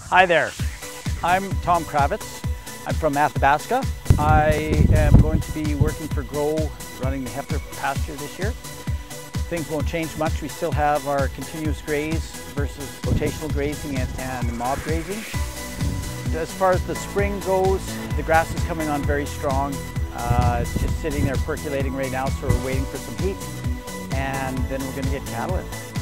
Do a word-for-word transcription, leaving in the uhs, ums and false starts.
Hi there, I'm Tom Krawiec. I'm from Athabasca. I am going to be working for Grow, running the Heifer Pasture this year. Things won't change much. We still have our continuous graze versus rotational grazing and, and mob grazing. As far as the spring goes, the grass is coming on very strong. Uh, it's just sitting there percolating right now, so we're waiting for some heat, and then we're going to get cattle in.